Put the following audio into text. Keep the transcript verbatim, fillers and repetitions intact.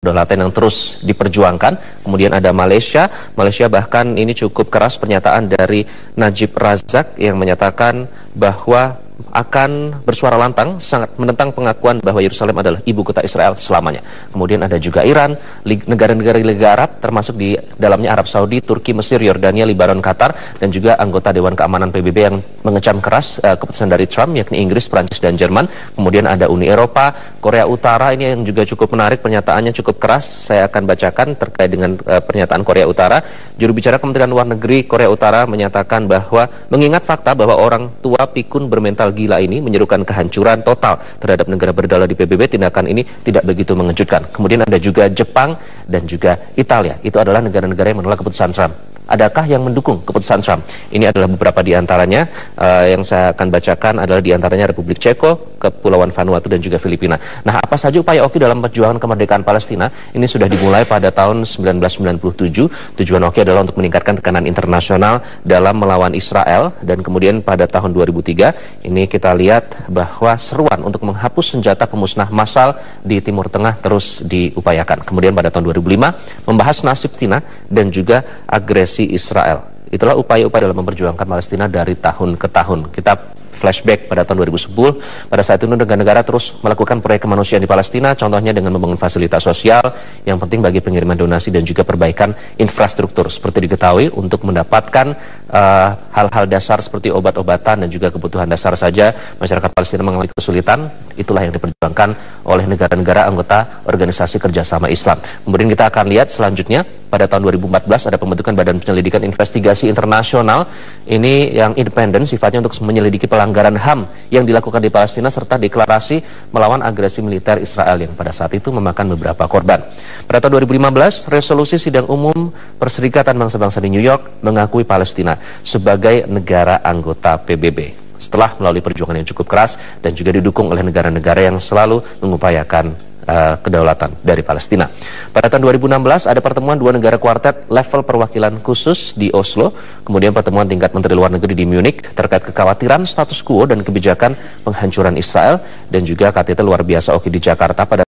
kedaulatan yang terus diperjuangkan. Kemudian ada Malaysia. Malaysia bahkan ini cukup keras pernyataan dari Najib Razak yang menyatakan bahwa akan bersuara lantang sangat menentang pengakuan bahwa Yerusalem adalah ibu kota Israel selamanya. Kemudian ada juga Iran, negara-negara Liga Arab termasuk di dalamnya Arab Saudi, Turki, Mesir, Yordania, Lebanon, Qatar, dan juga anggota Dewan Keamanan P B B yang mengecam keras uh, keputusan dari Trump, yakni Inggris, Prancis, dan Jerman. Kemudian ada Uni Eropa, Korea Utara, ini yang juga cukup menarik, pernyataannya cukup keras. Saya akan bacakan terkait dengan uh, pernyataan Korea Utara. Juru bicara Kementerian Luar Negeri Korea Utara menyatakan bahwa mengingat fakta bahwa orang tua pikun bermental gila ini menyerukan kehancuran total terhadap negara berdaulat di P B B, tindakan ini tidak begitu mengejutkan. Kemudian ada juga Jepang dan juga Italia. Itu adalah negara-negara yang menolak keputusan Trump. Adakah yang mendukung keputusan Trump? Ini adalah beberapa di antaranya. Uh, yang saya akan bacakan adalah di antaranya Republik Ceko, Kepulauan Vanuatu, dan juga Filipina. Nah, apa saja upaya O K I dalam perjuangan kemerdekaan Palestina? Ini sudah dimulai pada tahun seribu sembilan ratus sembilan puluh tujuh. Tujuan O K I adalah untuk meningkatkan tekanan internasional dalam melawan Israel. Dan kemudian pada tahun dua ribu tiga, ini kita lihat bahwa seruan untuk menghapus senjata pemusnah massal di Timur Tengah terus diupayakan. Kemudian pada tahun dua ribu lima, membahas nasib Palestina dan juga agresi Israel. Itulah upaya-upaya dalam memperjuangkan Palestina dari tahun ke tahun. Kita flashback pada tahun dua ribu sepuluh, pada saat itu negara-negara terus melakukan proyek kemanusiaan di Palestina, contohnya dengan membangun fasilitas sosial yang penting bagi pengiriman donasi dan juga perbaikan infrastruktur. Seperti diketahui, untuk mendapatkan hal-hal uh, dasar seperti obat-obatan dan juga kebutuhan dasar saja, masyarakat Palestina mengalami kesulitan. Itulah yang diperjuangkan oleh negara-negara anggota Organisasi Kerjasama Islam. Kemudian kita akan lihat selanjutnya, pada tahun dua ribu empat belas ada pembentukan Badan Penyelidikan Investigasi Internasional. Ini yang independen sifatnya untuk menyelidiki pelanggaran H A M yang dilakukan di Palestina serta deklarasi melawan agresi militer Israel yang pada saat itu memakan beberapa korban. Pada tahun dua ribu lima belas, resolusi Sidang Umum Perserikatan Bangsa-Bangsa di New York mengakui Palestina sebagai negara anggota P B B. Setelah melalui perjuangan yang cukup keras dan juga didukung oleh negara-negara yang selalu mengupayakan uh, kedaulatan dari Palestina. Pada tahun dua ribu enam belas ada pertemuan dua negara kuartet level perwakilan khusus di Oslo, kemudian pertemuan tingkat Menteri Luar Negeri di Munich terkait kekhawatiran status quo dan kebijakan penghancuran Israel, dan juga K T T luar biasa O K I di Jakarta pada